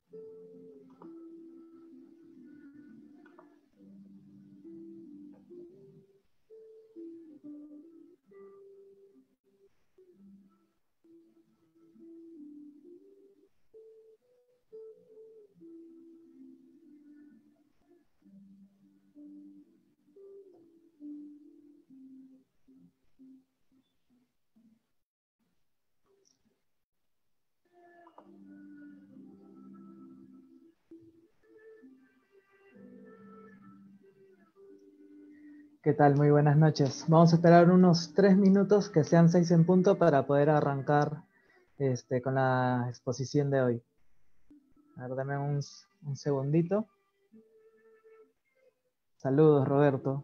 ¿Qué tal? Muy buenas noches. Vamos a esperar unos 3 minutos, que sean 6 en punto, para poder arrancar con la exposición de hoy. A ver, dame un segundito. Saludos, Roberto.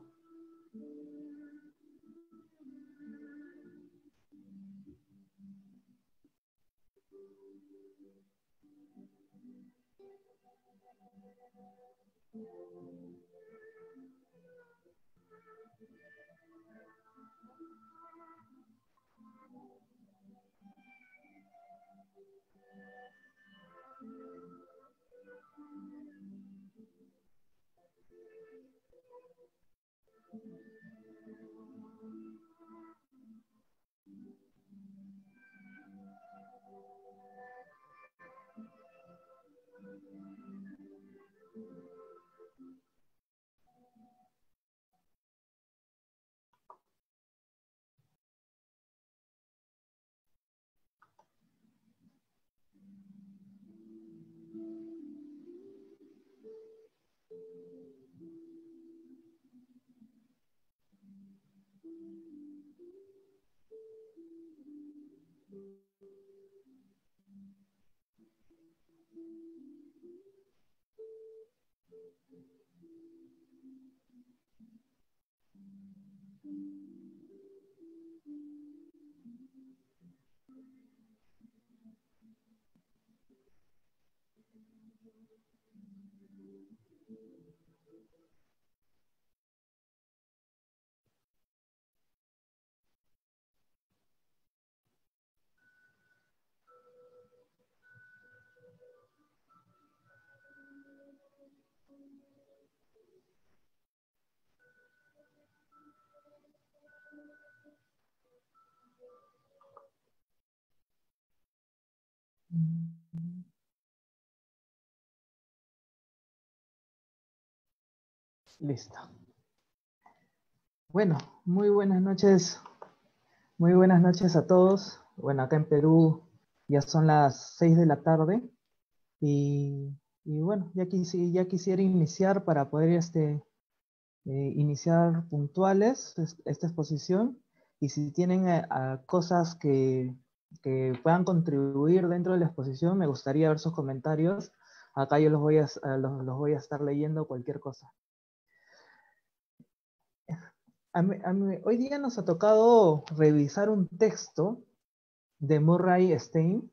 Listo. Bueno, muy buenas noches. Muy buenas noches a todos. Bueno, acá en Perú ya son las 6 de la tarde. Y bueno, ya quisiera iniciar para poder iniciar puntuales esta exposición. Y si tienen cosas que puedan contribuir dentro de la exposición, me gustaría ver sus comentarios. Acá yo los voy a estar leyendo cualquier cosa. Hoy día nos ha tocado revisar un texto de Murray Stein,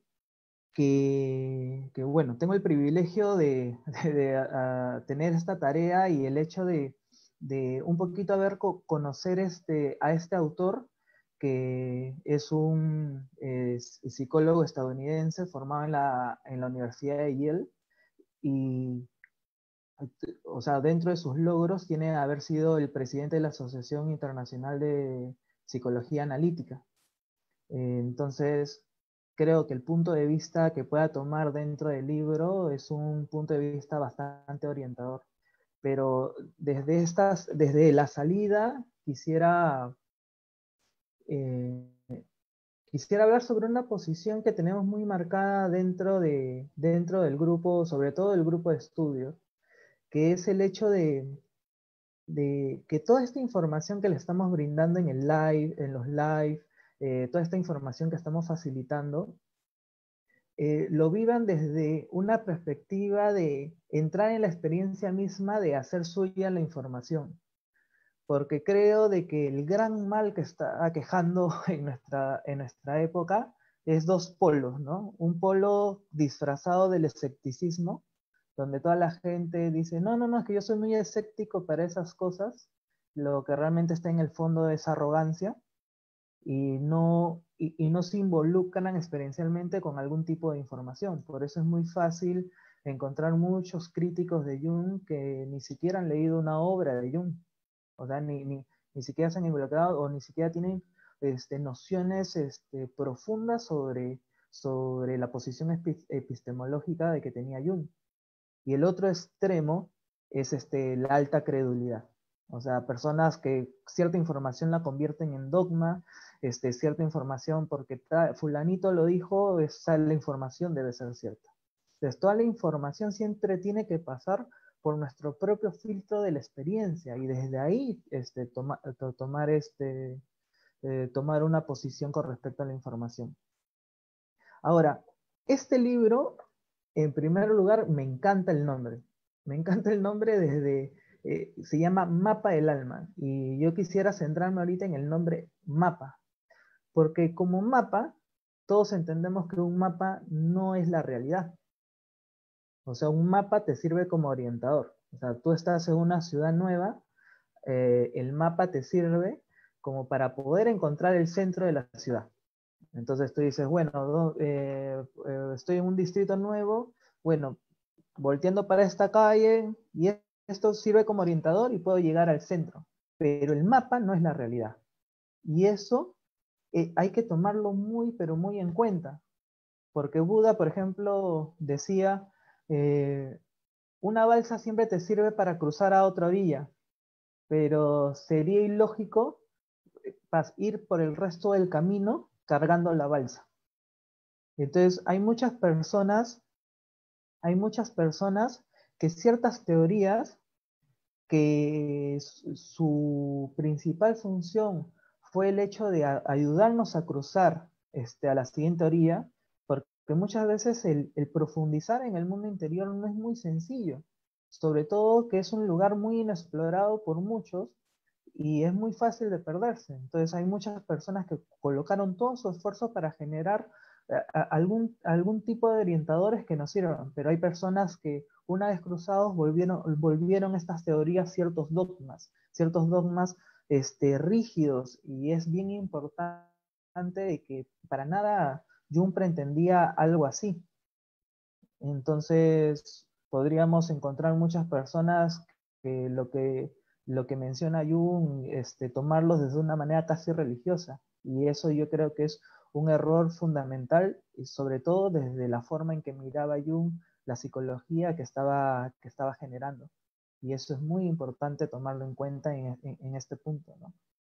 que bueno, tengo el privilegio de tener esta tarea y el hecho de un poquito conocer a este autor, que es un psicólogo estadounidense formado en la Universidad de Yale. Y o sea, dentro de sus logros tiene haber sido el presidente de la Asociación Internacional de Psicología Analítica. Entonces, creo que el punto de vista que pueda tomar dentro del libro es un punto de vista bastante orientador. Pero desde la salida eh, quisiera hablar sobre una posición que tenemos muy marcada dentro del grupo, sobre todo el grupo de estudio, que es el hecho de que toda esta información que le estamos brindando en los live, toda esta información que estamos facilitando, lo vivan desde una perspectiva de entrar en la experiencia misma de hacer suya la información. Porque creo de que el gran mal que está aquejando en nuestra época es dos polos, ¿no? Un polo disfrazado del escepticismo, donde toda la gente dice, no, no, no, es que yo soy muy escéptico para esas cosas, lo que realmente está en el fondo es arrogancia, y no se involucran experiencialmente con algún tipo de información. Por eso es muy fácil encontrar muchos críticos de Jung que ni siquiera han leído una obra de Jung, o sea, ni siquiera se han involucrado o ni siquiera tienen nociones profundas sobre la posición epistemológica de que tenía Jung. Y el otro extremo es la alta credulidad. O sea, personas que cierta información la convierten en dogma, cierta información porque fulanito lo dijo, esa la información debe ser cierta. Entonces, toda la información siempre tiene que pasar por nuestro propio filtro de la experiencia y desde ahí tomar una posición con respecto a la información. Ahora, este libro, en primer lugar, me encanta el nombre. Me encanta el nombre se llama Mapa del Alma. Y yo quisiera centrarme ahorita en el nombre mapa. Porque como mapa, todos entendemos que un mapa no es la realidad. O sea, un mapa te sirve como orientador. O sea, tú estás en una ciudad nueva, el mapa te sirve como para poder encontrar el centro de la ciudad. Entonces tú dices, bueno, estoy en un distrito nuevo, bueno, volteando para esta calle y esto sirve como orientador y puedo llegar al centro. Pero el mapa no es la realidad. Y eso hay que tomarlo muy, pero muy en cuenta. Porque Buda, por ejemplo, decía, una balsa siempre te sirve para cruzar a otra orilla, pero sería ilógico ir por el resto del camino cargando la balsa. Entonces, hay muchas personas que ciertas teorías que su principal función fue el hecho de ayudarnos a cruzar a la siguiente orilla, porque muchas veces el profundizar en el mundo interior no es muy sencillo, sobre todo que es un lugar muy inexplorado por muchos y es muy fácil de perderse. Entonces hay muchas personas que colocaron todo su esfuerzo para generar algún tipo de orientadores que nos sirvan, pero hay personas que una vez cruzados volvieron estas teorías ciertos dogmas rígidos, y es bien importante de que para nada Jung pretendía algo así. Entonces podríamos encontrar muchas personas que lo que menciona Jung, tomarlos desde una manera casi religiosa, y eso yo creo que es un error fundamental, y sobre todo desde la forma en que miraba Jung la psicología que estaba generando. Y eso es muy importante tomarlo en cuenta en este punto, ¿no?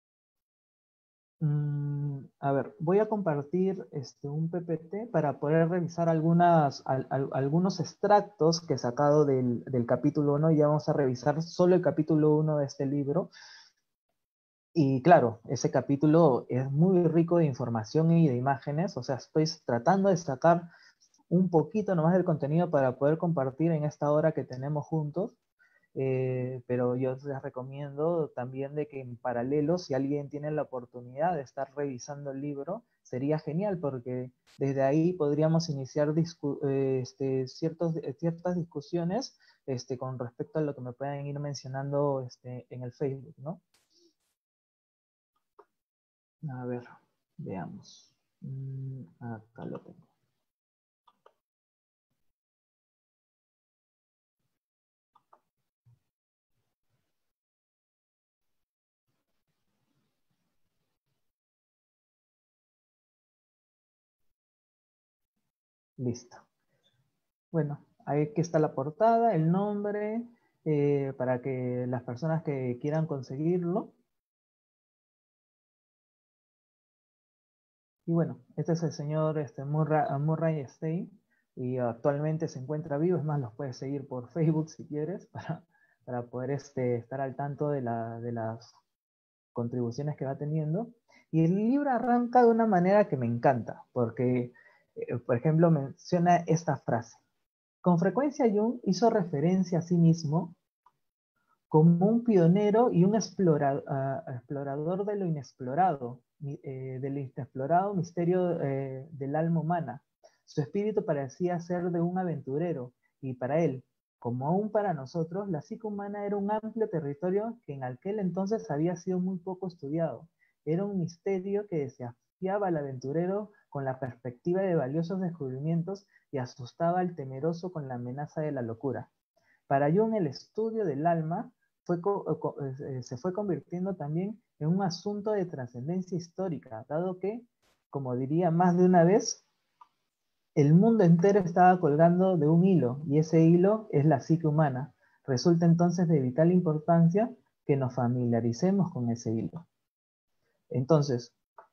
A ver, voy a compartir un PPT para poder revisar algunos extractos que he sacado del capítulo 1, y ya vamos a revisar solo el capítulo 1 de este libro. Y claro, ese capítulo es muy rico de información y de imágenes, o sea, estoy tratando de sacar un poquito nomás del contenido para poder compartir en esta hora que tenemos juntos. Pero yo les recomiendo también de que en paralelo, si alguien tiene la oportunidad de estar revisando el libro, sería genial, porque desde ahí podríamos iniciar ciertas discusiones con respecto a lo que me puedan ir mencionando en el Facebook, ¿no? A ver, veamos. Acá lo tengo. Listo. Bueno, ahí que está la portada, el nombre, para que las personas que quieran conseguirlo. Y bueno, este es el señor Murray Stein, y actualmente se encuentra vivo. Es más, los puedes seguir por Facebook si quieres, para poder estar al tanto de las contribuciones que va teniendo. Y el libro arranca de una manera que me encanta, porque, por ejemplo, menciona esta frase. Con frecuencia Jung hizo referencia a sí mismo como un pionero y un explorador de lo inexplorado, del inexplorado misterio del alma humana. Su espíritu parecía ser de un aventurero, y para él, como aún para nosotros, la psique humana era un amplio territorio que en aquel entonces había sido muy poco estudiado. Era un misterio que desafiaba al aventurero con la perspectiva de valiosos descubrimientos y asustaba al temeroso con la amenaza de la locura. Para Jung, el estudio del alma se fue convirtiendo también en un asunto de trascendencia histórica, dado que, como diría más de una vez, el mundo entero estaba colgando de un hilo, y ese hilo es la psique humana. Resulta entonces de vital importancia que nos familiaricemos con ese hilo. Entonces,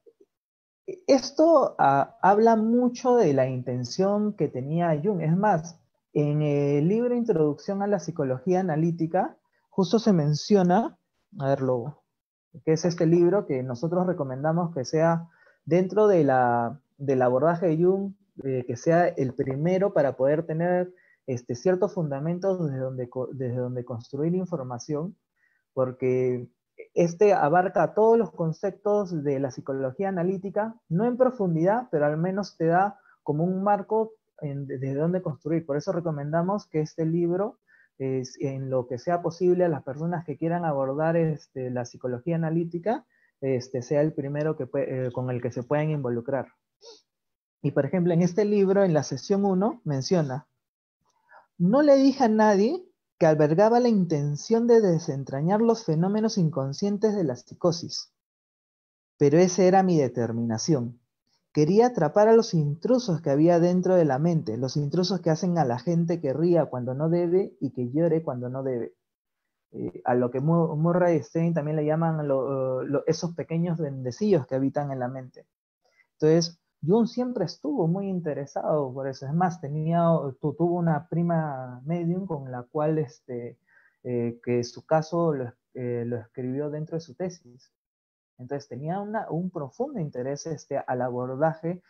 esto habla mucho de la intención que tenía Jung. Es más, en el libro Introducción a la Psicología Analítica, justo se menciona, a ver, que es este libro que nosotros recomendamos que sea dentro del abordaje de Jung, que sea el primero para poder tener ciertos fundamentos desde donde construir información, porque este abarca todos los conceptos de la psicología analítica, no en profundidad, pero al menos te da como un marco desde donde construir. Por eso recomendamos que este libro, en lo que sea posible a las personas que quieran abordar la psicología analítica, sea el primero con el que se puedan involucrar. Y por ejemplo, en este libro, en la sesión 1, menciona: no le dije a nadie que albergaba la intención de desentrañar los fenómenos inconscientes de la psicosis, pero esa era mi determinación. Quería atrapar a los intrusos que había dentro de la mente, los intrusos que hacen a la gente que ría cuando no debe y que llore cuando no debe. A lo que Murray y Stein también le llaman esos pequeños bendecillos que habitan en la mente. Entonces, Jung siempre estuvo muy interesado por eso. Es más, tuvo una prima medium con la cual que su caso lo escribió dentro de su tesis. Entonces tenía un profundo interés al abordaje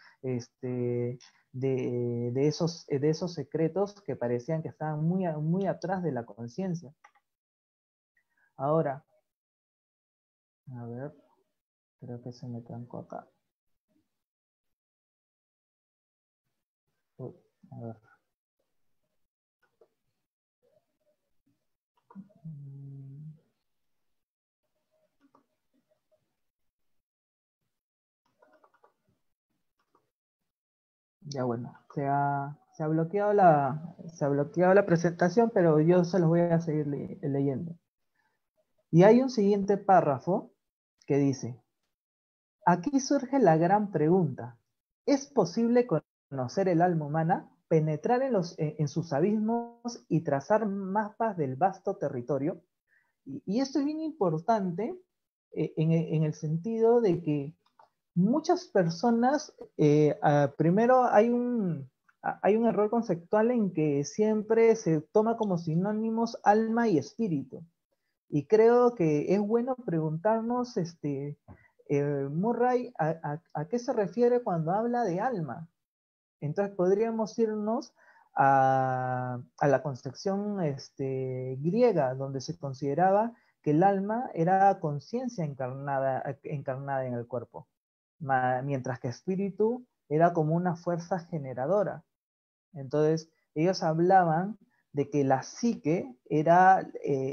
de esos secretos que parecían que estaban muy, muy atrás de la conciencia. Ahora, a ver, creo que se me trancó acá. Uy, a ver. Ya bueno, se ha bloqueado la presentación, pero yo se los voy a seguir leyendo. Y hay un siguiente párrafo que dice: aquí surge la gran pregunta. ¿Es posible conocer el alma humana, penetrar en sus abismos y trazar mapas del vasto territorio? Y esto es bien importante en el sentido de que muchas personas, primero hay un error conceptual en que siempre se toma como sinónimos alma y espíritu. Y creo que es bueno preguntarnos, Murray, ¿a qué se refiere cuando habla de alma? Entonces podríamos irnos a la concepción griega, donde se consideraba que el alma era conciencia encarnada en el cuerpo, mientras que espíritu era como una fuerza generadora. Entonces, ellos hablaban de que la psique era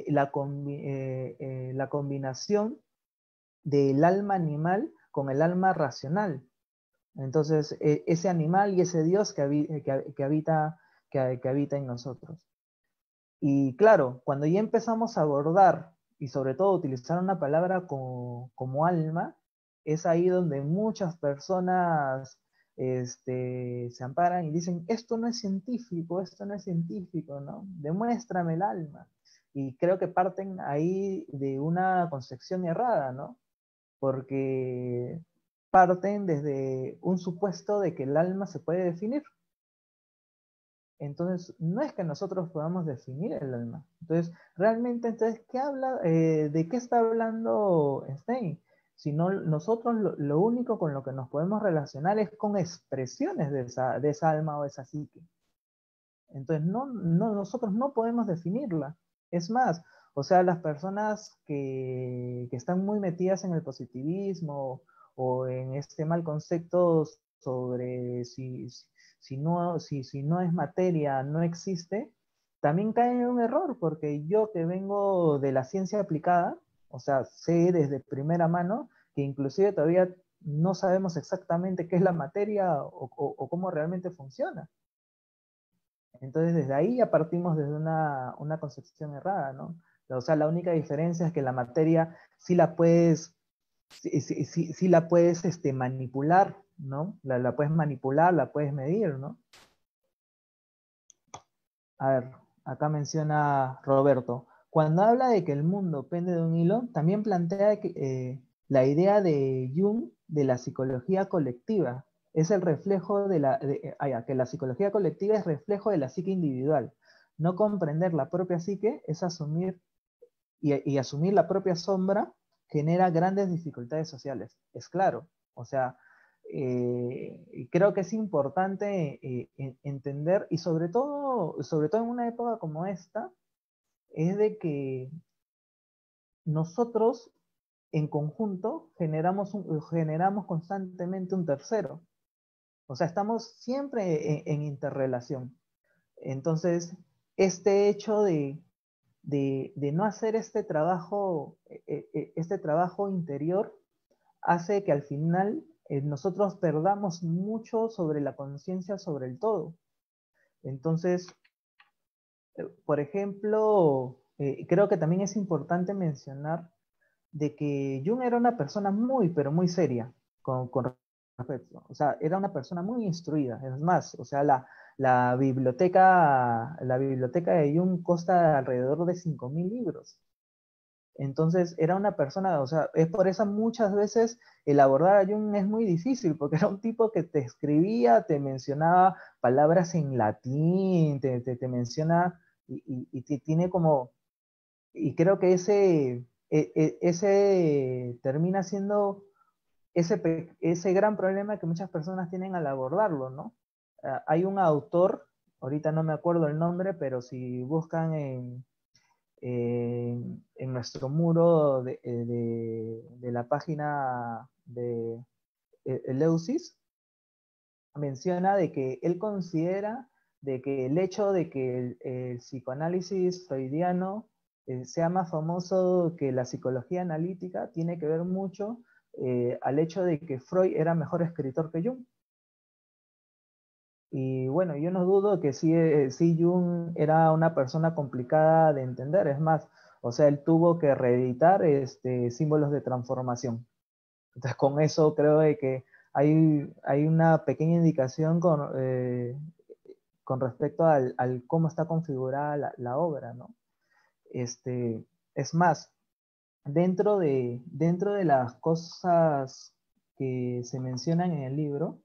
la combinación del alma animal con el alma racional. Entonces, ese animal y ese Dios que habita en nosotros. Y claro, cuando ya empezamos a abordar y sobre todo utilizar una palabra como alma, es ahí donde muchas personas se amparan y dicen: esto no es científico, ¿no? Demuéstrame el alma. Y creo que parten ahí de una concepción errada, ¿no? Porque parten desde un supuesto de que el alma se puede definir. Entonces, no es que nosotros podamos definir el alma. Entonces, realmente, entonces, ¿de qué está hablando Stein? Si no, nosotros lo único con lo que nos podemos relacionar es con expresiones de esa alma o esa psique. Entonces, nosotros no podemos definirla. Es más, o sea, las personas que están muy metidas en el positivismo o en este mal concepto sobre si no es materia, no existe, también caen en un error, porque yo que vengo de la ciencia aplicada, o sea, sé desde primera mano que inclusive todavía no sabemos exactamente qué es la materia o cómo realmente funciona. Entonces, desde ahí ya partimos desde una concepción errada, ¿no? O sea, la única diferencia es que la materia sí la puedes, sí la puedes manipular, ¿no? La puedes manipular, la puedes medir, ¿no? A ver, acá menciona Roberto. Cuando habla de que el mundo pende de un hilo, también plantea la idea de Jung de la psicología colectiva. Es el reflejo que la psicología colectiva es reflejo de la psique individual. No comprender la propia psique es asumir y asumir la propia sombra genera grandes dificultades sociales. Es claro. O sea, creo que es importante entender, y sobre todo en una época como esta, es de que nosotros en conjunto generamos constantemente un tercero. O sea, estamos siempre en interrelación. Entonces, este hecho de no hacer este trabajo interior hace que al final nosotros perdamos mucho sobre la conciencia sobre el todo. Entonces, por ejemplo, creo que también es importante mencionar de que Jung era una persona muy, pero muy seria con respecto. O sea, era una persona muy instruida. Es más, o sea, la biblioteca de Jung consta alrededor de 5.000 libros. Entonces era una persona, o sea, es por eso muchas veces el abordar a Jung es muy difícil, porque era un tipo que te escribía, te mencionaba palabras en latín, te menciona y tiene como, y creo que ese termina siendo ese gran problema que muchas personas tienen al abordarlo, ¿no? Hay un autor, ahorita no me acuerdo el nombre, pero si buscan en nuestro muro de la página de Eleusis, menciona de que él considera de que el hecho de que el psicoanálisis freudiano sea más famoso que la psicología analítica tiene que ver mucho al hecho de que Freud era mejor escritor que Jung. Y bueno, yo no dudo que sí Jung era una persona complicada de entender, es más, o sea, él tuvo que reeditar símbolos de transformación. Entonces, con eso creo de que hay una pequeña indicación con respecto al cómo está configurada la obra, ¿no? Es más, dentro de las cosas que se mencionan en el libro,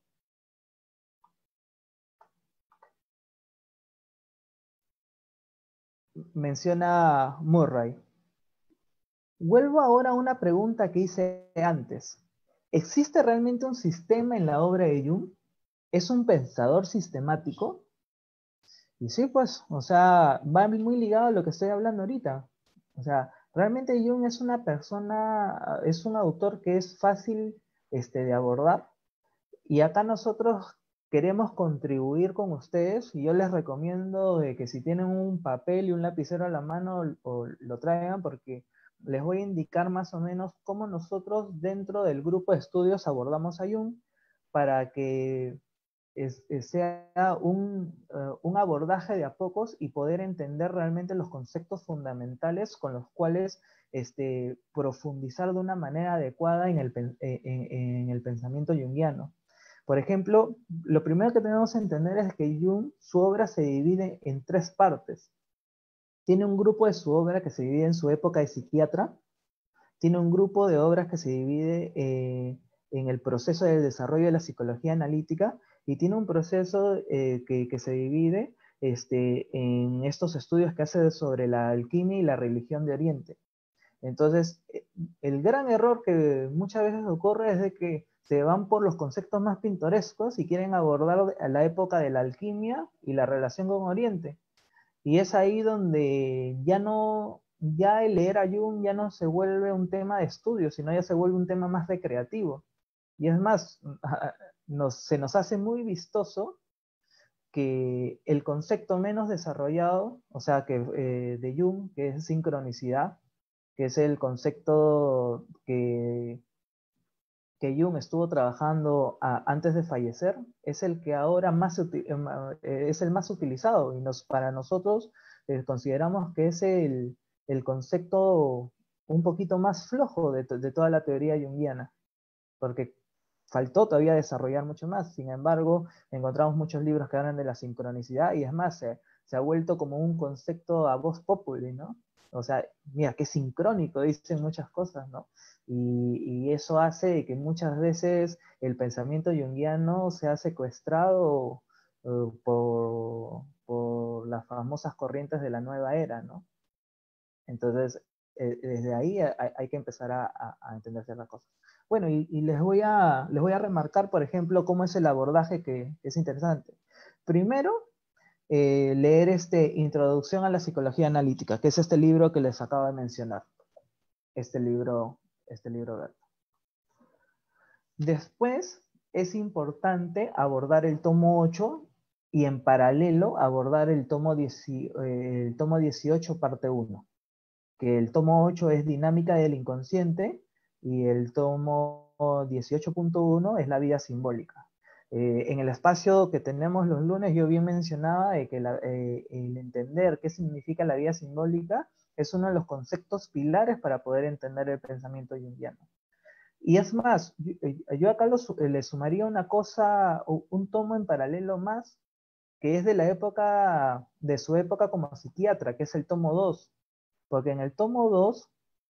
menciona Murray. Vuelvo ahora a una pregunta que hice antes. ¿Existe realmente un sistema en la obra de Jung? ¿Es un pensador sistemático? Y sí, pues, o sea, va muy ligado a lo que estoy hablando ahorita. O sea, realmente Jung es una persona, es un autor que es fácil de abordar. Y acá nosotros queremos contribuir con ustedes y yo les recomiendo de que si tienen un papel y un lapicero a la mano o lo traigan porque les voy a indicar más o menos cómo nosotros dentro del grupo de estudios abordamos a Jung para que sea un abordaje de a pocos y poder entender realmente los conceptos fundamentales con los cuales profundizar de una manera adecuada en el pensamiento junguiano. Por ejemplo, lo primero que tenemos que entender es que Jung, su obra se divide en tres partes. Tiene un grupo de su obra que se divide en su época de psiquiatra, tiene un grupo de obras que se divide en el proceso del desarrollo de la psicología analítica y tiene un proceso que se divide en estos estudios que hace sobre la alquimia y la religión de Oriente. Entonces, el gran error que muchas veces ocurre es de que se van por los conceptos más pintorescos y quieren abordar a la época de la alquimia y la relación con Oriente. Y es ahí donde ya el leer a Jung ya no se vuelve un tema de estudio, sino ya se vuelve un tema más recreativo. Y es más, se nos hace muy vistoso que el concepto menos desarrollado, o sea, de Jung, que es sincronicidad, que es el concepto que Jung estuvo trabajando antes de fallecer es el que ahora es el más utilizado, y para nosotros consideramos que es el concepto un poquito más flojo de toda la teoría junguiana, porque faltó todavía desarrollar mucho más. Sin embargo, encontramos muchos libros que hablan de la sincronicidad, y es más, se ha vuelto como un concepto a voz populi, ¿no? O sea, mira, qué sincrónico, dicen muchas cosas, ¿no? Y eso hace que muchas veces el pensamiento junguiano sea secuestrado por las famosas corrientes de la nueva era, ¿no? Entonces, desde ahí hay que empezar a entender ciertas cosas. Bueno, y les voy a remarcar, por ejemplo, cómo es el abordaje que es interesante. Primero, leer Introducción a la Psicología Analítica, que es este libro que les acabo de mencionar. Este libro verde. Después, es importante abordar el tomo 8 y en paralelo abordar el tomo 18, parte 1. Que el tomo 8 es Dinámica del Inconsciente y el tomo 18.1 es La Vida Simbólica. En el espacio que tenemos los lunes yo bien mencionaba de que el entender qué significa la vida simbólica es uno de los conceptos pilares para poder entender el pensamiento junguiano. Y es más, yo acá le sumaría una cosa, un tomo en paralelo más, que es de la época, de su época como psiquiatra, que es el tomo 2, porque en el tomo 2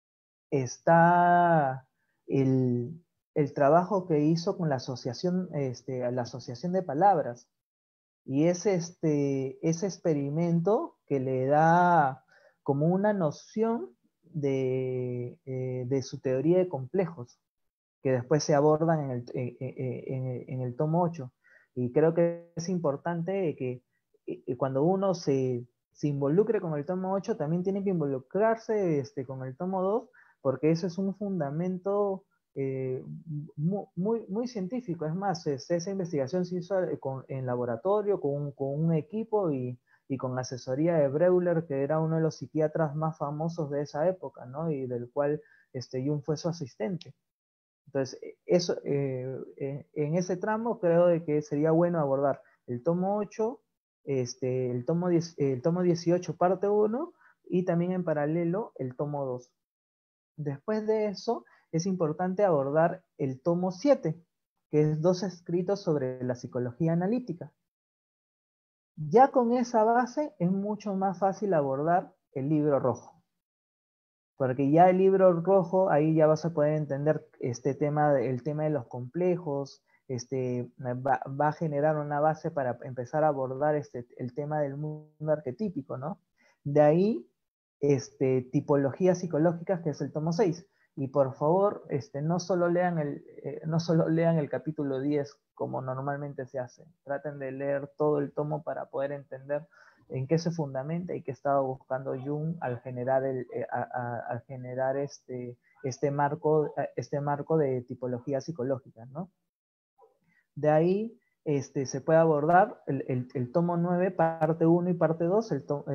está el trabajo que hizo con la asociación de palabras. Y es ese experimento que le da como una noción de su teoría de complejos, que después se abordan en el tomo 8. Y creo que es importante que cuando uno se involucre con el tomo 8, también tiene que involucrarse con el tomo 2, porque eso es un fundamento muy científico. Es más, esa investigación se hizo en laboratorio, con un equipo y con asesoría de Breuer, que era uno de los psiquiatras más famosos de esa época, ¿no? Y del cual Jung fue su asistente. Entonces, en ese tramo creo de que sería bueno abordar el tomo 8, el tomo 18, parte 1, y también en paralelo el tomo 2. Después de eso, es importante abordar el tomo 7, que es Dos escritos sobre la psicología analítica. Ya con esa base es mucho más fácil abordar el libro rojo. Porque ya el libro rojo, ahí ya vas a poder entender el tema de los complejos, va a generar una base para empezar a abordar el tema del mundo arquetípico, ¿no? De ahí, tipologías psicológicas, que es el tomo 6. Y por favor, no solo lean el capítulo 10 como normalmente se hace. Traten de leer todo el tomo para poder entender en qué se fundamenta y qué estaba buscando Jung al generar, al generar este marco de tipología psicológica, ¿no? De ahí se puede abordar el tomo 9, parte 1 y parte 2,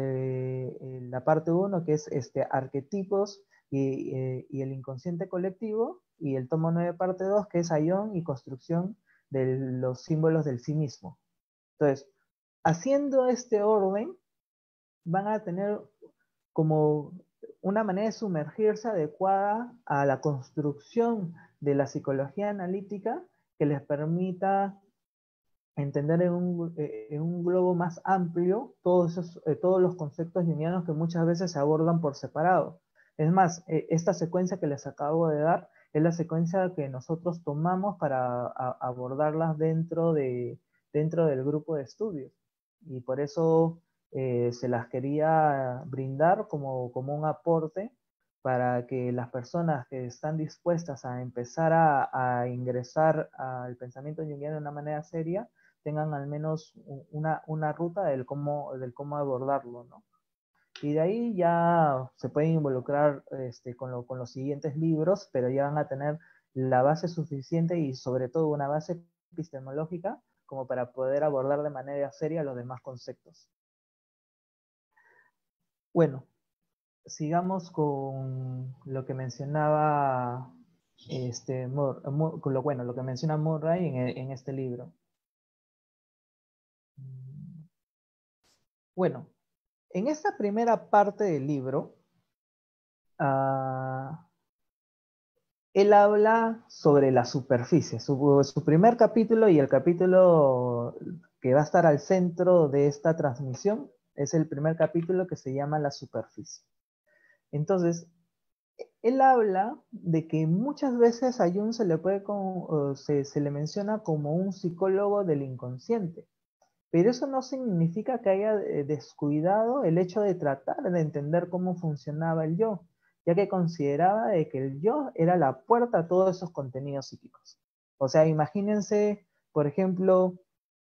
la parte 1 que es arquetipos y el inconsciente colectivo, y el tomo 9, parte 2, que es Aion y construcción de los símbolos del sí mismo. Entonces, haciendo este orden, van a tener como una manera de sumergirse adecuada a la construcción de la psicología analítica, que les permita entender en un globo más amplio todos los conceptos junguianos que muchas veces se abordan por separado. Es más, esta secuencia que les acabo de dar es la secuencia que nosotros tomamos para abordarlas dentro del grupo de estudios. Y por eso se las quería brindar como un aporte para que las personas que están dispuestas a empezar a ingresar al pensamiento junguiano de una manera seria tengan al menos una ruta del cómo abordarlo, ¿no? Y de ahí ya se pueden involucrar con los siguientes libros, pero ya van a tener la base suficiente y sobre todo una base epistemológica como para poder abordar de manera seria los demás conceptos. Bueno, sigamos con lo que mencionaba lo que menciona Murray en este libro. Bueno, en esta primera parte del libro, él habla sobre la superficie. Su primer capítulo y el capítulo que va a estar al centro de esta transmisión es el primer capítulo que se llama La superficie. Entonces, él habla de que muchas veces a Jung se le menciona como un psicólogo del inconsciente, pero eso no significa que haya descuidado el hecho de tratar de entender cómo funcionaba el yo, ya que consideraba de que el yo era la puerta a todos esos contenidos psíquicos. O sea, imagínense, por ejemplo,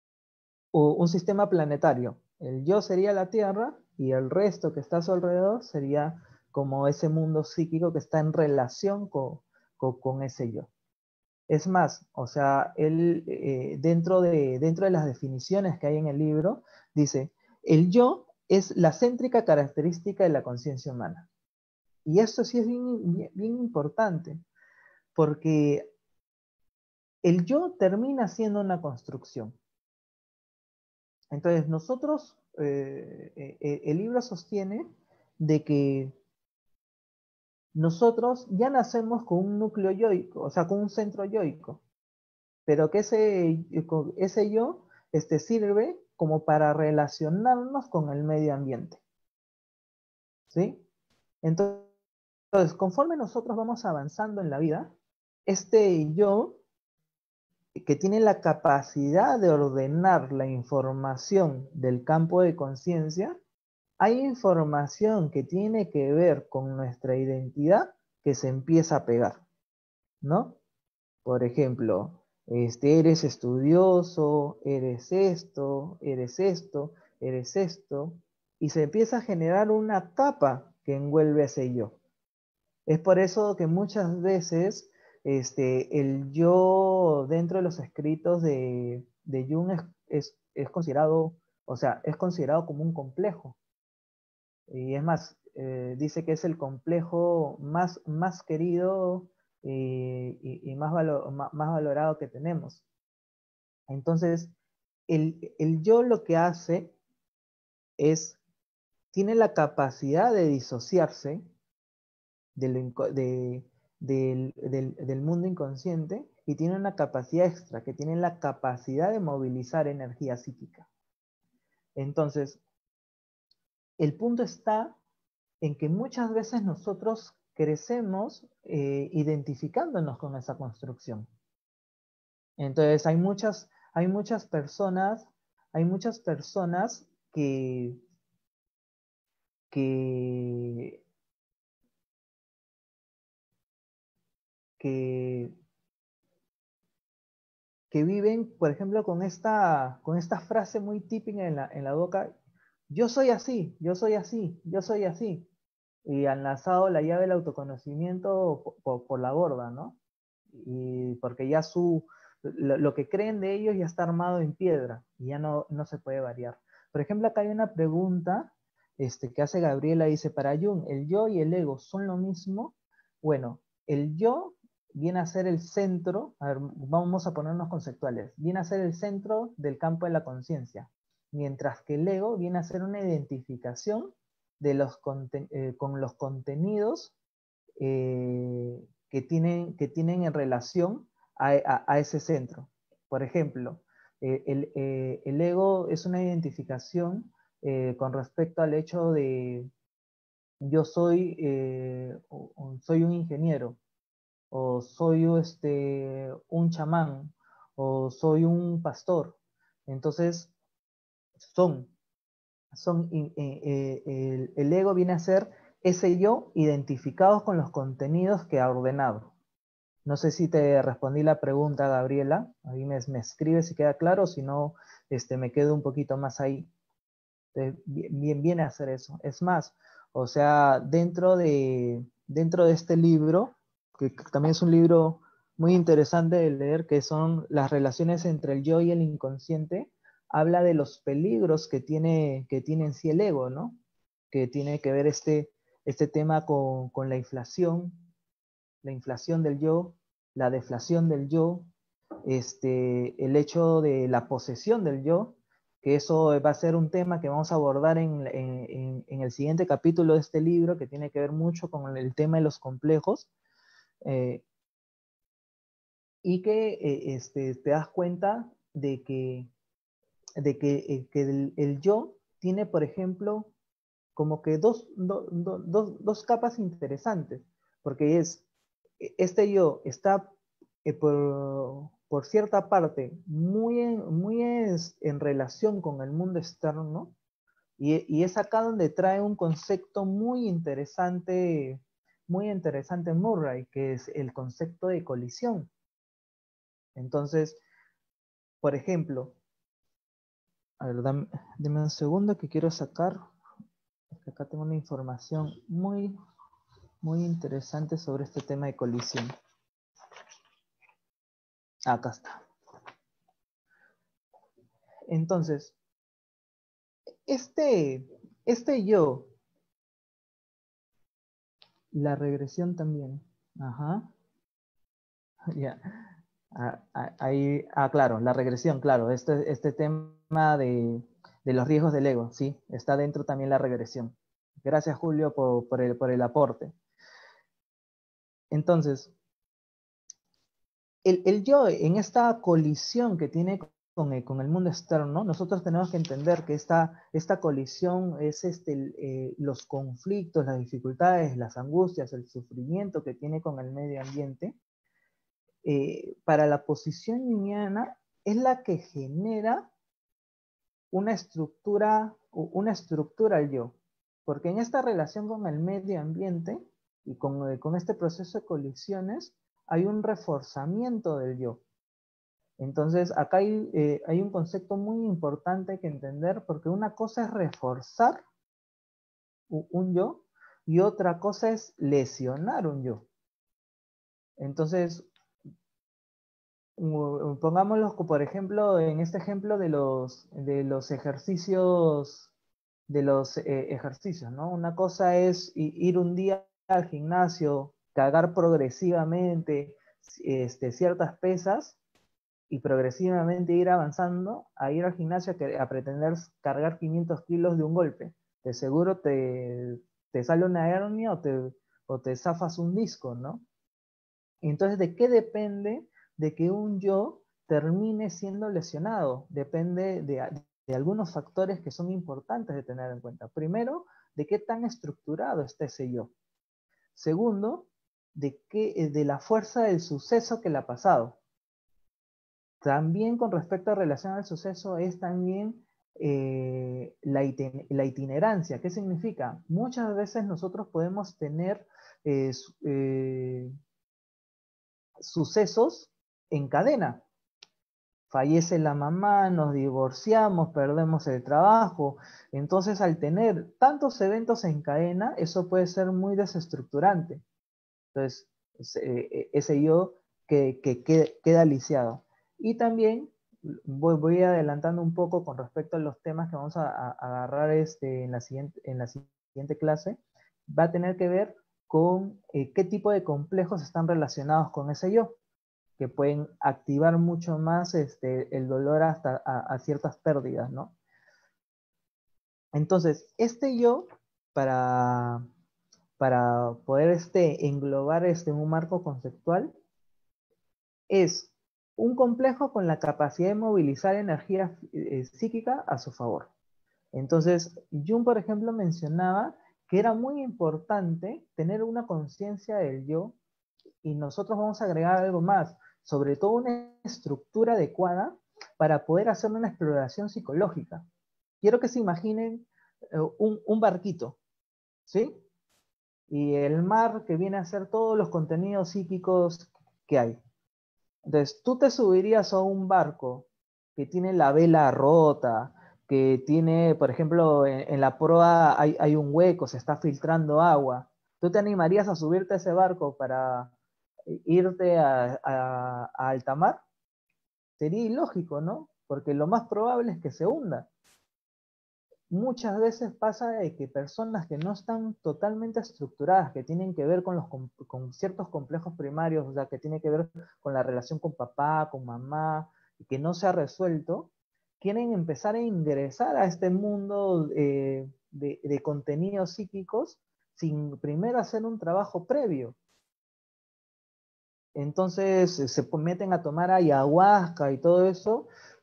un sistema planetario. El yo sería la Tierra y el resto que está a su alrededor sería como ese mundo psíquico que está en relación con ese yo. Es más, o sea, él dentro de las definiciones que hay en el libro, dice, el yo es la céntrica característica de la conciencia humana. Y esto sí es bien importante, porque el yo termina siendo una construcción. Entonces, nosotros, el libro sostiene de que nosotros ya nacemos con un núcleo yoico, o sea, con un centro yoico, pero que ese yo sirve como para relacionarnos con el medio ambiente. ¿Sí? Entonces, conforme nosotros vamos avanzando en la vida, este yo que tiene la capacidad de ordenar la información del campo de conciencia, hay información que tiene que ver con nuestra identidad que se empieza a pegar, ¿no? Por ejemplo, eres estudioso, eres esto, eres esto, eres esto, y se empieza a generar una capa que envuelve a ese yo. Es por eso que muchas veces el yo dentro de los escritos de Jung es considerado, o sea, es considerado como un complejo. Y es más, dice que es el complejo más querido y más valorado que tenemos. Entonces, el yo lo que hace es, tiene la capacidad de disociarse del mundo inconsciente y tiene una capacidad extra, que tiene la capacidad de movilizar energía psíquica. Entonces, el punto está en que muchas veces nosotros crecemos identificándonos con esa construcción. Entonces hay muchas personas que, que, que viven, por ejemplo, con esta frase muy típica en la boca, yo soy así, yo soy así, yo soy así. Y han lanzado la llave del autoconocimiento por la borda, ¿no? Y porque ya lo que creen de ellos ya está armado en piedra y ya no se puede variar. Por ejemplo, acá hay una pregunta que hace Gabriela, dice, para Jung, ¿el yo y el ego son lo mismo? Bueno, el yo viene a ser el centro, a ver, vamos a ponernos conceptuales, viene a ser el centro del campo de la conciencia, mientras que el ego viene a ser una identificación con los contenidos que tienen en relación a ese centro. Por ejemplo, el ego es una identificación con respecto al hecho de yo soy un ingeniero, o soy un chamán, o soy un pastor. Entonces, son, el ego viene a ser ese yo identificados con los contenidos que ha ordenado. No sé si te respondí la pregunta, Gabriela. Ahí me escribes si queda claro, si no, me quedo un poquito más ahí. Viene a hacer eso. Es más, o sea, dentro de este libro, que también es un libro muy interesante de leer, que son las relaciones entre el yo y el inconsciente, habla de los peligros que tiene en sí el ego, ¿no? Que tiene que ver este tema con la inflación del yo, la deflación del yo, el hecho de la posesión del yo, que eso va a ser un tema que vamos a abordar en el siguiente capítulo de este libro, que tiene que ver mucho con el tema de los complejos, y que te das cuenta de que, el yo tiene, por ejemplo, como que dos capas interesantes, porque este yo está por cierta parte muy en relación con el mundo externo, y es acá donde trae un concepto muy interesante Murray, que es el concepto de colisión. Entonces, por ejemplo, a ver, dame un segundo que quiero sacar, porque acá tengo una información muy interesante sobre este tema de colisión. Acá está. Entonces, este yo, la regresión también. Ajá. Ya. Ahí, claro, la regresión, claro. Este tema de los riesgos del ego, sí, está dentro también la regresión. Gracias, Julio, por el aporte. Entonces, el yo en esta colisión que tiene con el mundo externo, nosotros tenemos que entender que esta colisión es los conflictos, las dificultades, las angustias, el sufrimiento que tiene con el medio ambiente. Para la posición junguiana es la que genera una estructura al yo, porque en esta relación con el medio ambiente y con este proceso de colisiones hay un reforzamiento del yo. Entonces, acá hay un concepto muy importante que entender, porque una cosa es reforzar un yo y otra cosa es lesionar un yo. Entonces, pongámoslo, por ejemplo, en este ejemplo de los ejercicios, ¿no? Una cosa es ir un día al gimnasio, cargar progresivamente ciertas pesas, y progresivamente ir avanzando a ir al gimnasio a pretender cargar 500 kilos de un golpe. De seguro te sale una hernia o te zafas un disco, ¿no? Entonces, ¿de qué depende de que un yo termine siendo lesionado? Depende de algunos factores que son importantes de tener en cuenta. Primero, de qué tan estructurado está ese yo. Segundo, de la fuerza del suceso que le ha pasado. También con respecto a relación al suceso es también la itinerancia. ¿Qué significa? Muchas veces nosotros podemos tener sucesos en cadena. Fallece la mamá, nos divorciamos, perdemos el trabajo. Entonces, al tener tantos eventos en cadena, eso puede ser muy desestructurante. Entonces, ese yo que queda lisiado. Y también voy adelantando un poco con respecto a los temas que vamos a agarrar en la siguiente clase. Va a tener que ver con qué tipo de complejos están relacionados con ese yo, que pueden activar mucho más el dolor hasta a ciertas pérdidas, ¿no? Entonces, este yo, para poder englobar en un marco conceptual, es un complejo con la capacidad de movilizar energía psíquica a su favor. Entonces, Jung, por ejemplo, mencionaba que era muy importante tener una conciencia del yo, y nosotros vamos a agregar algo más, sobre todo una estructura adecuada para poder hacer una exploración psicológica. Quiero que se imaginen un barquito, ¿sí? Y el mar que viene a ser todos los contenidos psíquicos que hay. Entonces, tú te subirías a un barco que tiene la vela rota, que tiene, por ejemplo, en la proa hay un hueco, se está filtrando agua. ¿Tú te animarías a subirte a ese barco para irte a alta mar? Sería ilógico, ¿no? Porque lo más probable es que se hunda. muchas veces pasa de que personas que no están totalmente estructuradas, que tienen que ver con ciertos complejos primarios, o sea, que tiene que ver con la relación con papá, con mamá, y que no se ha resuelto, quieren empezar a ingresar a este mundo de contenidos psíquicos sin primero hacer un trabajo previo. Entonces se meten a tomar ayahuasca y todo eso,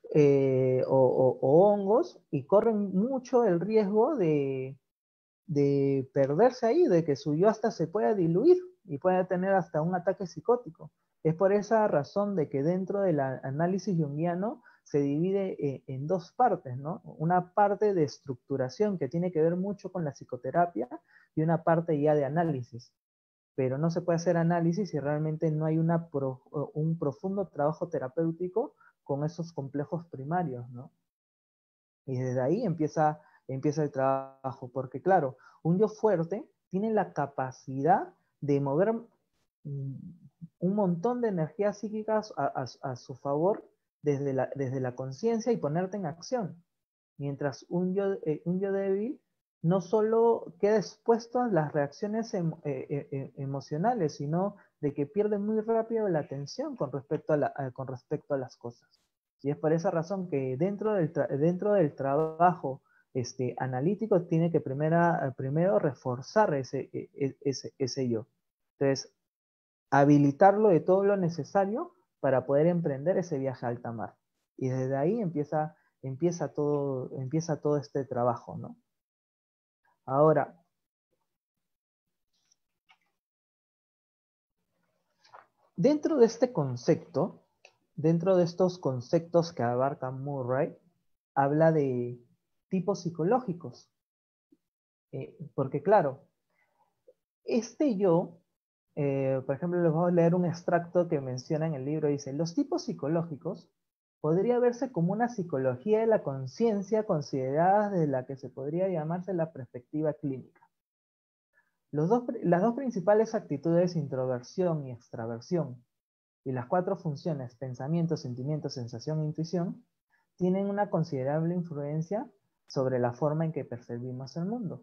o hongos, y corren mucho el riesgo de perderse ahí, de que su yo hasta se pueda diluir y pueda tener hasta un ataque psicótico. Es por esa razón de que dentro del análisis junguiano se divide en dos partes, ¿no? Una parte de estructuración que tiene que ver mucho con la psicoterapia y una parte ya de análisis. Pero no se puede hacer análisis si realmente no hay un profundo trabajo terapéutico con esos complejos primarios, ¿no? Y desde ahí empieza el trabajo, porque claro, un yo fuerte tiene la capacidad de mover un montón de energías psíquicas a su favor desde la conciencia y ponerte en acción. Mientras un yo débil no solo queda expuesto a las reacciones emocionales, sino de que pierde muy rápido la atención con respecto a las cosas. Y es por esa razón que dentro del trabajo analítico tiene que primero reforzar ese yo. Entonces, habilitarlo de todo lo necesario para poder emprender ese viaje a alta mar. Y desde ahí empieza todo este trabajo, ¿no? Ahora, dentro de este concepto, dentro de estos conceptos que abarca Murray, habla de tipos psicológicos. Porque claro, este yo, por ejemplo, les voy a leer un extracto que menciona en el libro, dice, los tipos psicológicos podría verse como una psicología de la conciencia considerada desde la que se podría llamarse la perspectiva clínica. Las dos principales actitudes, introversión y extraversión, y las cuatro funciones, pensamiento, sentimiento, sensación e intuición, tienen una considerable influencia sobre la forma en que percibimos el mundo,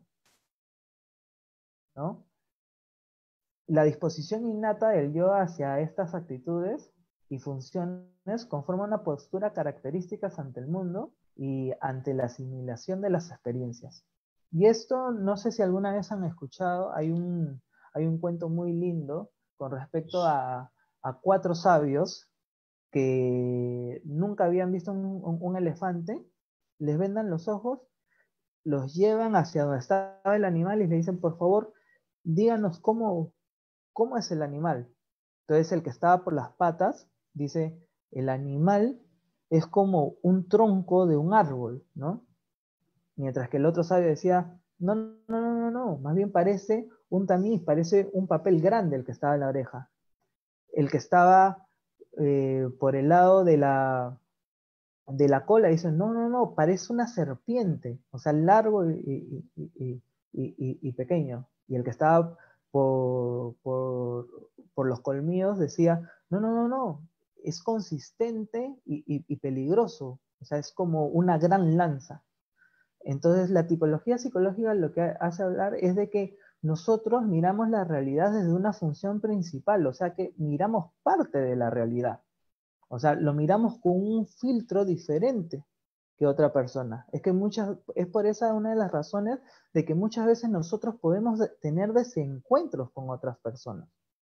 ¿no? La disposición innata del yo hacia estas actitudes y funciones conforma una postura característica ante el mundo y ante la asimilación de las experiencias. Y esto, no sé si alguna vez han escuchado, hay un cuento muy lindo con respecto a cuatro sabios que nunca habían visto un elefante, les vendan los ojos, los llevan hacia donde estaba el animal y le dicen, por favor, díganos cómo es el animal. Entonces el que estaba por las patas dice, el animal es como un tronco de un árbol, ¿no? Mientras que el otro sabio decía, no, más bien parece un tamiz, parece un papel grande el que estaba en la oreja. El que estaba por el lado de la cola dice, no, parece una serpiente, o sea, largo y pequeño. Y el que estaba por los colmillos decía, no, es consistente y peligroso, o sea, es como una gran lanza. Entonces, la tipología psicológica lo que hace hablar es de que nosotros miramos la realidad desde una función principal, o sea que miramos parte de la realidad. O sea, lo miramos con un filtro diferente que otra persona. Es por esa una de las razones de que muchas veces nosotros podemos tener desencuentros con otras personas.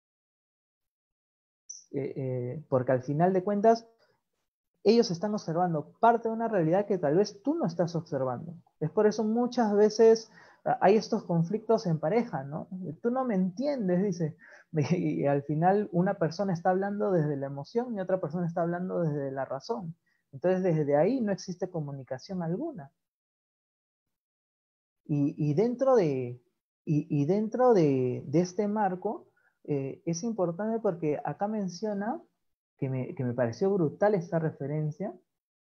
Porque al final de cuentas, ellos están observando parte de una realidad que tal vez tú no estás observando. Es por eso muchas veces hay estos conflictos en pareja, ¿no? Tú no me entiendes, dice. Y al final una persona está hablando desde la emoción y otra persona está hablando desde la razón. Entonces desde ahí no existe comunicación alguna. Y dentro de este marco es importante porque acá menciona, que me pareció brutal esta referencia,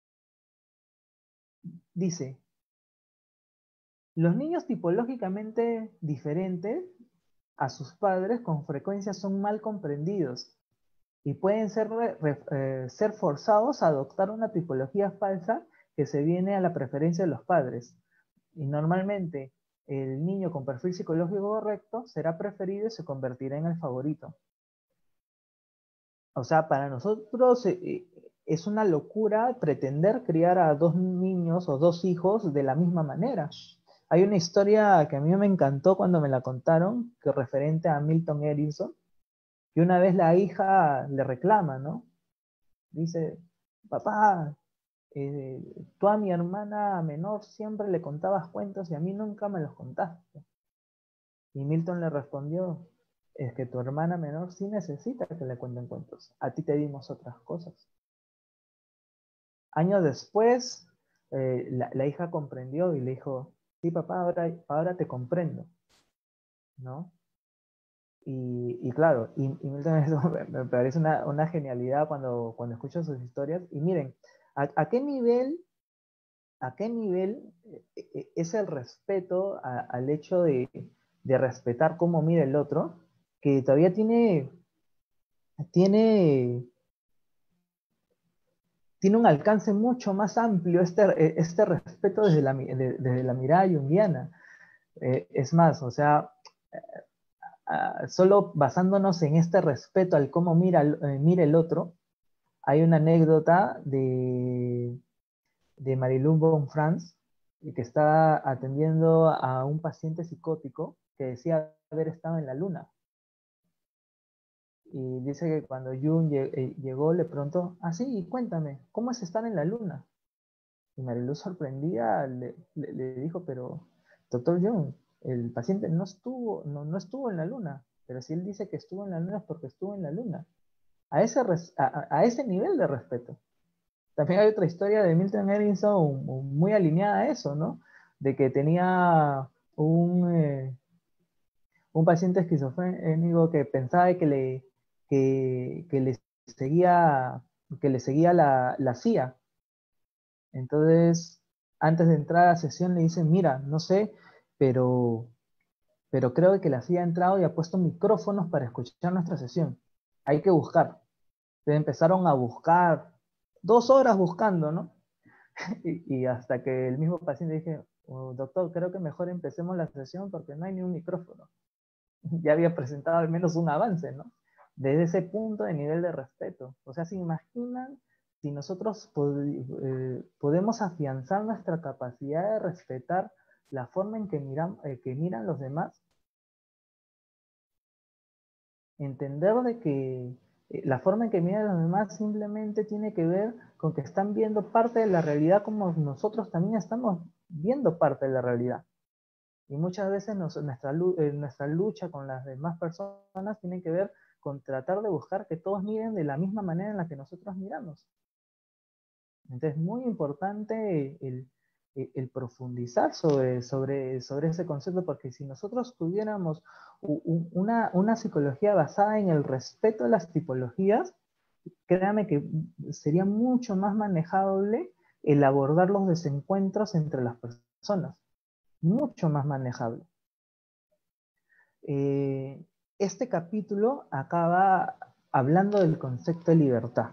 dice, los niños tipológicamente diferentes a sus padres con frecuencia son mal comprendidos y pueden ser forzados a adoptar una tipología falsa que se viene a la preferencia de los padres. Y normalmente el niño con perfil psicológico correcto será preferido y se convertirá en el favorito. O sea, para nosotros es una locura pretender criar a dos niños o dos hijos de la misma manera. Hay una historia que a mí me encantó cuando me la contaron, que referente a Milton Erickson, que una vez la hija le reclama, ¿no? Dice, papá, eh, tú a mi hermana menor siempre le contabas cuentos y a mí nunca me los contaste. Y Milton le respondió, es que tu hermana menor sí necesita que le cuenten cuentos. A ti te dimos otras cosas. Años después, la hija comprendió y le dijo, sí, papá, ahora te comprendo, ¿no? Y claro, y Milton eso me parece una genialidad cuando escucho sus historias. Y miren, ¿a qué nivel, es el respeto al hecho de respetar cómo mira el otro, que todavía tiene, tiene un alcance mucho más amplio este respeto desde la mirada junguiana? Es más, o sea, solo basándonos en este respeto al cómo mira el otro, hay una anécdota de Marilyn von Franz, que está atendiendo a un paciente psicótico que decía haber estado en la luna. Y dice que cuando Jung llegó, le preguntó, ah, sí, cuéntame, ¿cómo es estar en la luna? Y Marilu, sorprendida, le dijo, pero, doctor Jung, el paciente no estuvo en la luna, pero si él dice que estuvo en la luna es porque estuvo en la luna. A ese nivel de respeto. También hay otra historia de Milton Erickson muy alineada a eso, ¿no? De que tenía un paciente esquizofrénico que pensaba que le seguía, que le seguía la CIA. Entonces, antes de entrar a la sesión le dicen, mira, no sé, pero, pero creo que la CIA ha entrado y ha puesto micrófonos para escuchar nuestra sesión. Hay que buscar. Entonces empezaron a buscar, 2 horas buscando, ¿no? Y hasta que el mismo paciente dije, oh, doctor, creo que mejor empecemos la sesión porque no hay ni un micrófono. Ya había presentado al menos un avance, ¿no? Desde ese punto de nivel de respeto. O sea, se imaginan si nosotros podemos afianzar nuestra capacidad de respetar la forma en que miran los demás, entender de que la forma en que miran los demás simplemente tiene que ver con que están viendo parte de la realidad como nosotros también estamos viendo parte de la realidad. Y muchas veces nuestra lucha con las demás personas tiene que ver con tratar de buscar que todos miren de la misma manera en la que nosotros miramos. Entonces es muy importante el profundizar sobre ese concepto, porque si nosotros tuviéramos una psicología basada en el respeto a las tipologías, créame que sería mucho más manejable el abordar los desencuentros entre las personas, mucho más manejable. Este capítulo acaba hablando del concepto de libertad.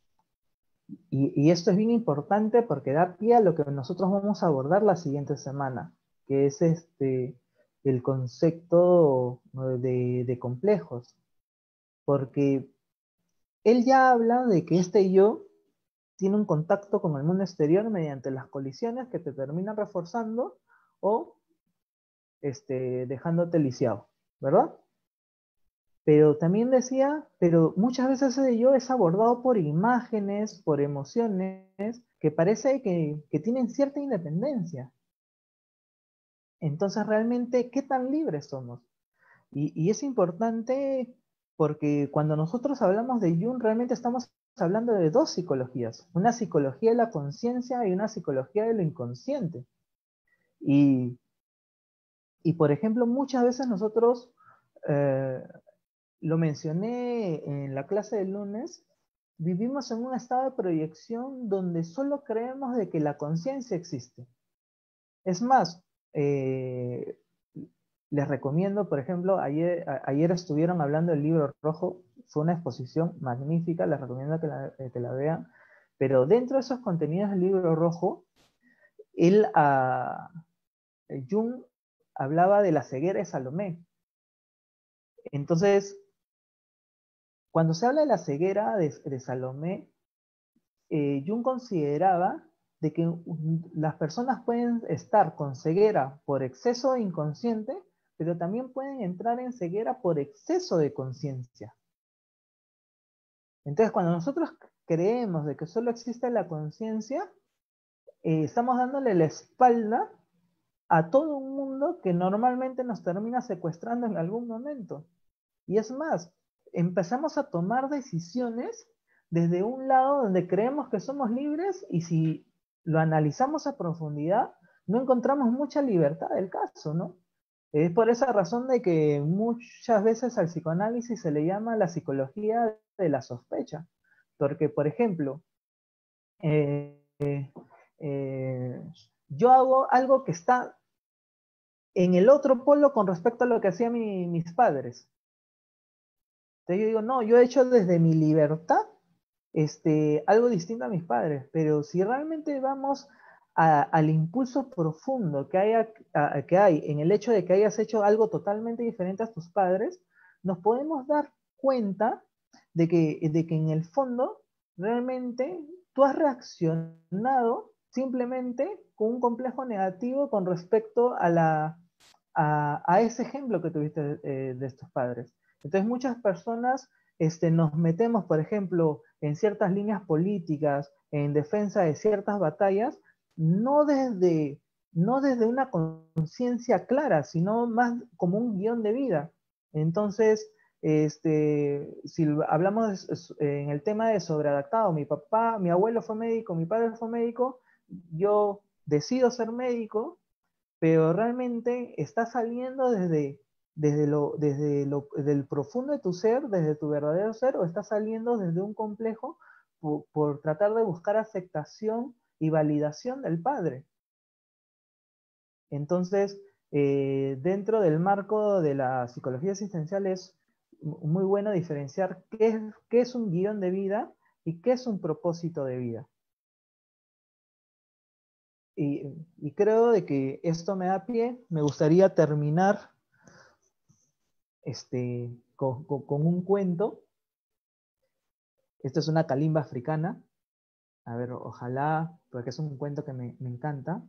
Y esto es bien importante porque da pie a lo que nosotros vamos a abordar la siguiente semana, que es el concepto de complejos. Porque él ya habla de que este yo tiene un contacto con el mundo exterior mediante las colisiones que te terminan reforzando o dejándote lisiado, ¿verdad? Pero también decía, pero muchas veces ese yo es abordado por imágenes, por emociones, que parece que tienen cierta independencia. Entonces, realmente, ¿qué tan libres somos? Y es importante porque cuando nosotros hablamos de Jung, realmente estamos hablando de dos psicologías. Una psicología de la conciencia y una psicología de lo inconsciente. Y, por ejemplo, muchas veces nosotros eh, lo mencioné en la clase del lunes, vivimos en un estado de proyección donde solo creemos de que la conciencia existe. Es más, les recomiendo, por ejemplo, ayer estuvieron hablando del libro rojo, fue una exposición magnífica, les recomiendo que la vean, pero dentro de esos contenidos del libro rojo, él Jung hablaba de la ceguera de Salomé. Entonces, cuando se habla de la ceguera de Salomé, Jung consideraba de que las personas pueden estar con ceguera por exceso de inconsciente, pero también pueden entrar en ceguera por exceso de conciencia. Entonces, cuando nosotros creemos de que solo existe la conciencia, estamos dándole la espalda a todo un mundo que normalmente nos termina secuestrando en algún momento. Y es más, empezamos a tomar decisiones desde un lado donde creemos que somos libres y si lo analizamos a profundidad, no encontramos mucha libertad del caso, ¿no? Es por esa razón de que muchas veces al psicoanálisis se le llama la psicología de la sospecha. Porque, por ejemplo, eh, eh, yo hago algo que está en el otro polo con respecto a lo que hacían mis padres. Entonces yo digo, no, yo he hecho desde mi libertad algo distinto a mis padres, pero si realmente vamos al impulso profundo que hay en el hecho de que hayas hecho algo totalmente diferente a tus padres, nos podemos dar cuenta de que en el fondo realmente tú has reaccionado simplemente con un complejo negativo con respecto a ese ejemplo que tuviste de estos padres. Entonces muchas personas nos metemos, por ejemplo, en ciertas líneas políticas, en defensa de ciertas batallas, no desde, no desde una conciencia clara, sino más como un guión de vida. Entonces, si hablamos en el tema de sobreadaptado, mi abuelo fue médico, mi padre fue médico, yo decido ser médico, pero realmente está saliendo del profundo de tu ser, desde tu verdadero ser, o está saliendo desde un complejo por tratar de buscar aceptación y validación del padre. Entonces, dentro del marco de la psicología existencial es muy bueno diferenciar qué es un guión de vida y qué es un propósito de vida. Y creo de que esto me da pie. Me gustaría terminar con un cuento. Esto es una calimba africana. A ver, ojalá, porque es un cuento que me encanta.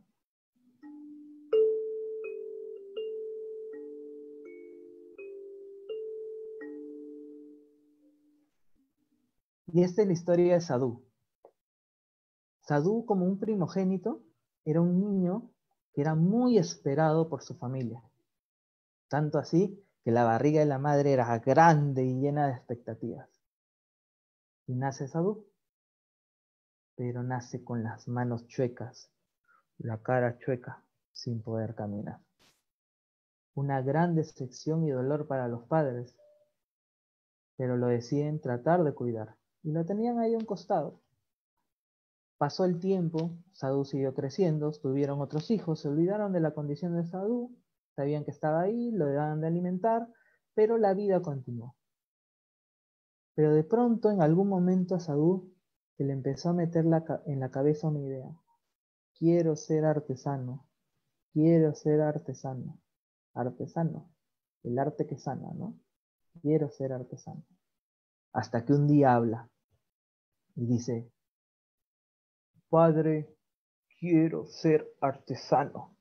Y esta es la historia de Sadhu. Sadhu, como un primogénito, era un niño que era muy esperado por su familia. Tanto así que la barriga de la madre era grande y llena de expectativas. Y nace Sadhu, pero nace con las manos chuecas, la cara chueca, sin poder caminar. Una gran decepción y dolor para los padres, pero lo deciden tratar de cuidar. Y lo tenían ahí a un costado. Pasó el tiempo, Sadhu siguió creciendo, tuvieron otros hijos, se olvidaron de la condición de Sadhu, sabían que estaba ahí, lo daban de alimentar, pero la vida continuó. Pero de pronto, en algún momento a Sadhu se le empezó a meter en la cabeza una idea. Quiero ser artesano, quiero ser artesano. Artesano, el arte que sana, ¿no? Quiero ser artesano. Hasta que un día habla y dice, padre, quiero ser artesano.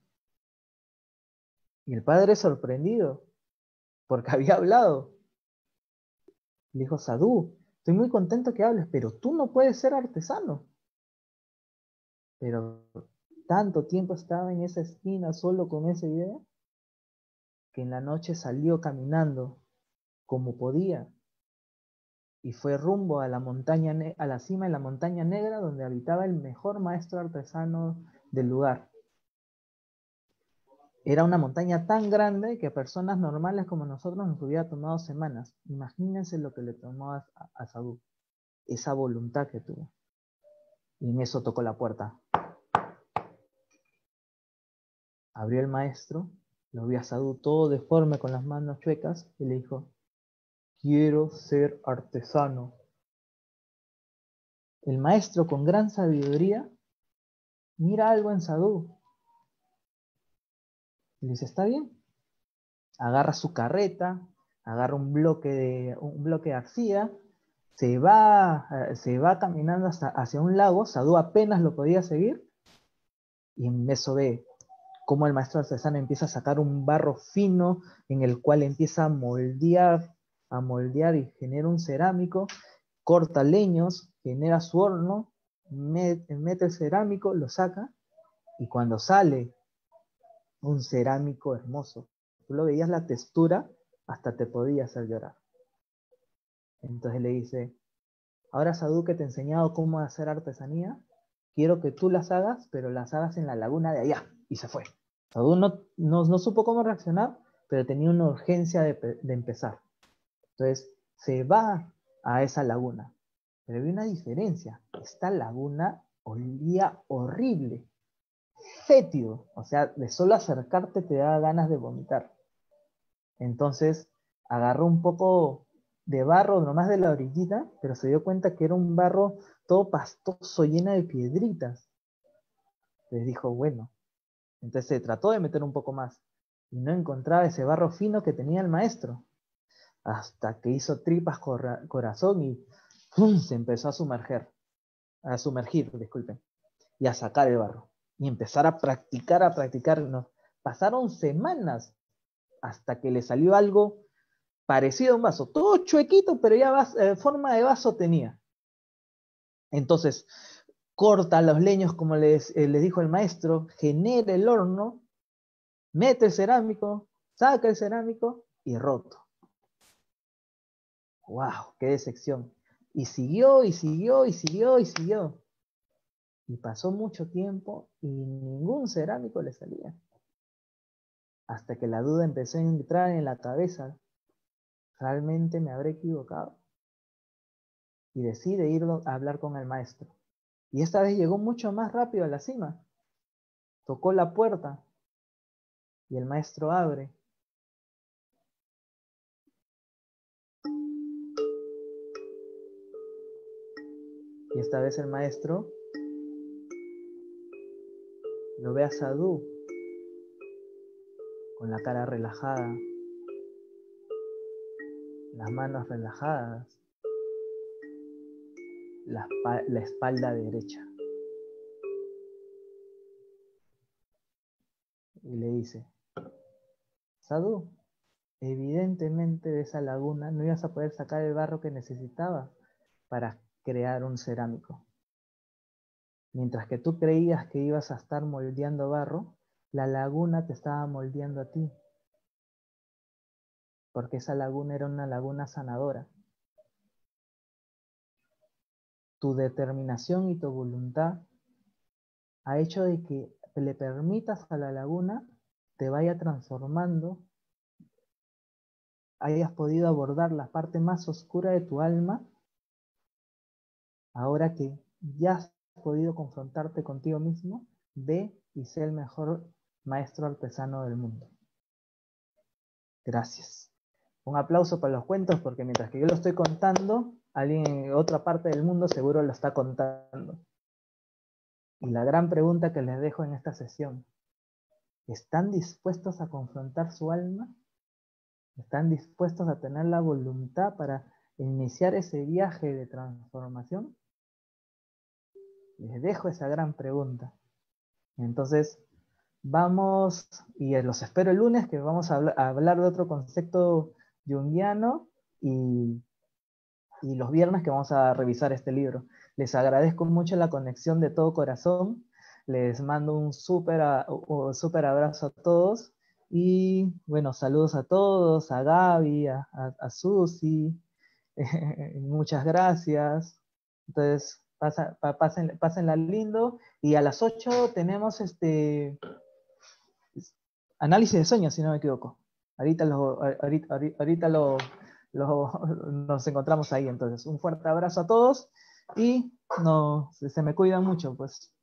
Y el padre sorprendido, porque había hablado. Le dijo, Sadhu, estoy muy contento que hables, pero tú no puedes ser artesano. Pero tanto tiempo estaba en esa esquina solo con esa idea, que en la noche salió caminando como podía y fue rumbo a la montaña, a la cima de la montaña negra donde habitaba el mejor maestro artesano del lugar. Era una montaña tan grande que a personas normales como nosotros nos hubiera tomado semanas. Imagínense lo que le tomó a Sadhu, esa voluntad que tuvo. Y en eso tocó la puerta. Abrió el maestro, lo vio a Sadhu todo deforme con las manos chuecas y le dijo, quiero ser artesano. El maestro con gran sabiduría mira algo en Sadhu Y le dice, está bien. Agarra su carreta, agarra un bloque de arcilla, se va caminando hacia un lago. Sadhu apenas lo podía seguir, y en eso ve cómo el maestro artesano empieza a sacar un barro fino en el cual empieza a moldear y genera un cerámico, corta leños, genera su horno, mete el cerámico, lo saca, y cuando sale un cerámico hermoso, tú lo veías la textura, hasta te podía hacer llorar. Entonces le dice, ahora Sadhu, que te he enseñado cómo hacer artesanía, quiero que tú las hagas, pero las hagas en la laguna de allá. Y se fue. Sadhu no supo cómo reaccionar, pero tenía una urgencia de empezar. Entonces se va a esa laguna. Pero había una diferencia. Esta laguna olía horrible, fétido. O sea, de solo acercarte te da ganas de vomitar. Entonces agarró un poco de barro nomás de la orillita, pero se dio cuenta que era un barro todo pastoso, lleno de piedritas. Les dijo, bueno, entonces se trató de meter un poco más y no encontraba ese barro fino que tenía el maestro, hasta que hizo tripas corazón y ¡pum!, se empezó a sumergir, disculpen, y a sacar el barro y empezar a practicar. Nos pasaron semanas hasta que le salió algo parecido a un vaso, todo chuequito, pero ya forma de vaso tenía. Entonces, corta los leños como les dijo el maestro, genera el horno, mete el cerámico, saca el cerámico y roto. ¡Wow! ¡Qué decepción! Y siguió. Y pasó mucho tiempo y ningún cerámico le salía. Hasta que la duda empezó a entrar en la cabeza. ¿Realmente me habré equivocado? Y decide ir a hablar con el maestro. Y esta vez llegó mucho más rápido a la cima. Tocó la puerta y el maestro abre. Y esta vez el maestro lo ve a Sadhu con la cara relajada, las manos relajadas, la espalda derecha. Y le dice, Sadhu, evidentemente de esa laguna no ibas a poder sacar el barro que necesitaba para crear un cerámico. Mientras que tú creías que ibas a estar moldeando barro, la laguna te estaba moldeando a ti. Porque esa laguna era una laguna sanadora. Tu determinación y tu voluntad ha hecho de que le permitas a la laguna te vaya transformando, hayas podido abordar la parte más oscura de tu alma, ahora que ya has podido confrontarte contigo mismo, ve y sé el mejor maestro artesano del mundo. Gracias. Un aplauso para los cuentos, porque mientras que yo lo estoy contando, alguien en otra parte del mundo seguro lo está contando. Y la gran pregunta que les dejo en esta sesión, ¿están dispuestos a confrontar su alma? ¿Están dispuestos a tener la voluntad para iniciar ese viaje de transformación? Les dejo esa gran pregunta. Entonces, vamos, y los espero el lunes, que vamos a hablar de otro concepto junguiano, y los viernes que vamos a revisar este libro. Les agradezco mucho la conexión de todo corazón. Les mando un súper abrazo a todos. Y bueno, saludos a todos, a Gaby, a Susi. Muchas gracias. Entonces, pásenla lindo. Y a las 8 tenemos análisis de sueños, si no me equivoco. Ahorita nos encontramos ahí. Entonces, un fuerte abrazo a todos y no, se me cuidan mucho, pues.